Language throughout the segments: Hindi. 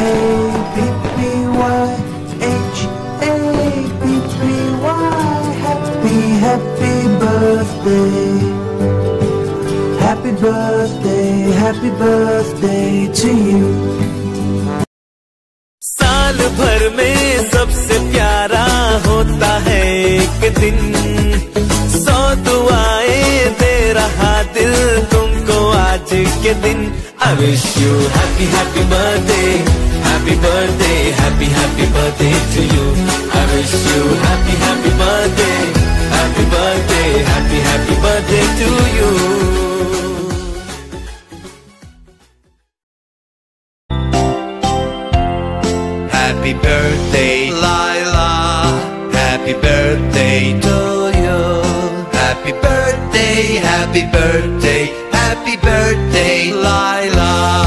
Happy, happy birthday. Happy birthday, happy birthday to you. साल भर में सबसे प्यारा होता है एक दिन, 100 दुआएं दे रहा दिल तुमको आज के दिन। I wish you happy happy birthday, happy birthday, happy happy birthday to you. I wish you happy happy birthday, happy birthday, happy happy birthday to you. Happy birthday, Laila. Happy birthday to you. Happy birthday, happy birthday, happy birthday, Laila.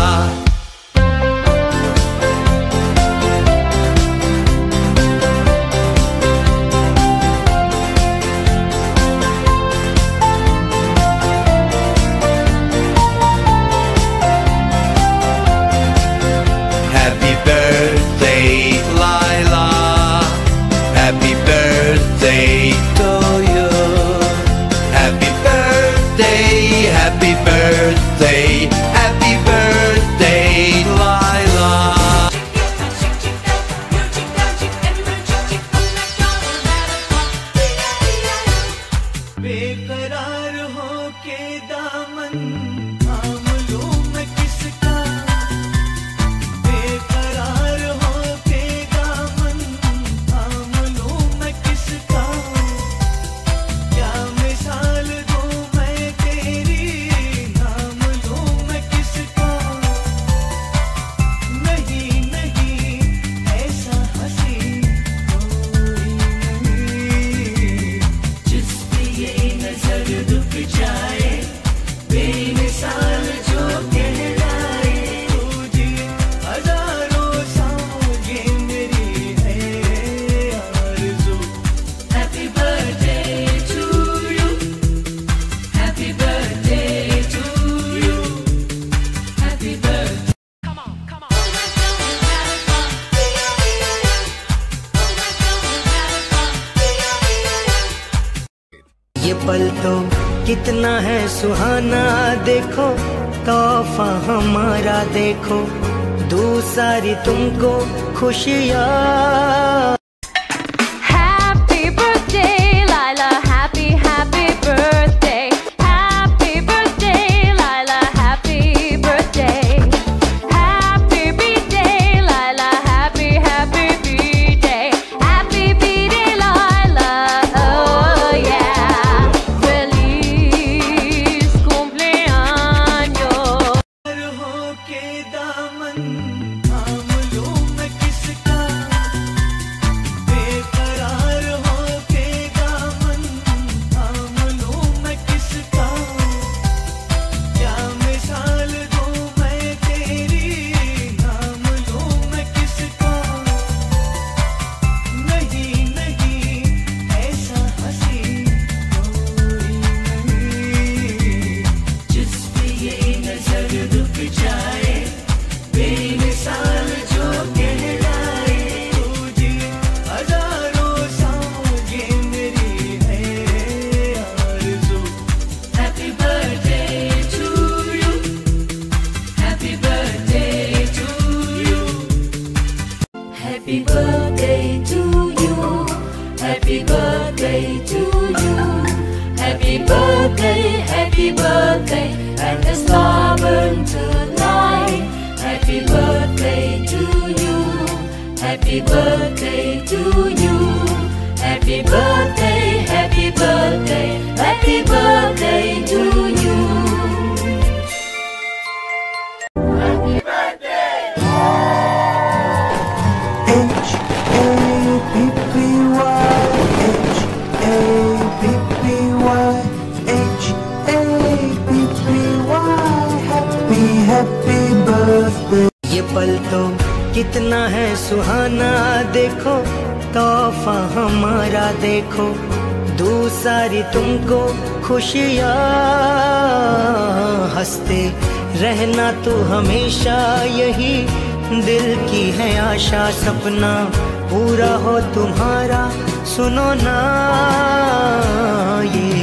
Happy birthday, Laila. Happy birthday to you. Happy birthday, happy birthday, happy birthday, Laila. बेकरार हो के दामन थाम लूं मैं किसका, बेकरार हो के दामन थाम लूं मैं किसका, क्या मिसाल दूं मैं तेरी, नाम लूं मैं किसका। नहीं नहीं ऐसा हंसी कोई नहीं, जिस पे ये नजर रुक जाए, बेमिसाल जो कहलाए। तुझे हजारों साल ये मेरी है आरज़ू। Happy birthday to you, happy birthday to you, happy birthday. ये पल तो कितना है सुहाना, देखो तोहफा हमारा, देखो दूसरी तुमको खुशियाँ। Happy birthday, Laila. Happy, happy birthday. Happy birthday, Laila. Happy birthday. Happy birthday, Laila. Happy, happy birthday. Happy birthday, Laila. Oh yeah. Feliz cumpleaños. हो के दामन थाम लूं मैं किसका, बेकरार हो के दामन थाम लूं मैं किसका, क्या मिसाल दूं मैं तेरी, नाम लूं मैं किसका। नहीं नहीं ऐसा हंसी कोई नहीं, जिस पे ये नजर रुक जाए, बेमिसाल जो कहलाए। तुझे हजारों साल ये मेरी है आरज़ू। Happy birthday to you, happy birthday to you. Happy birthday to you. Happy birthday to you. Happy birthday, happy birthday, and the star burn tonight. Happy birthday to you. Happy birthday to you. Happy birthday, happy birthday, happy birthday to you. Happy, happy birthday. ये पल तो कितना है सुहाना, देखो तोहफा हमारा, देखो दूसरी तुमको खुशियाँ। हंसते रहना तू हमेशा, यही दिल की है आशा सपना पूरा हो तुम्हारा, सुनो ना ये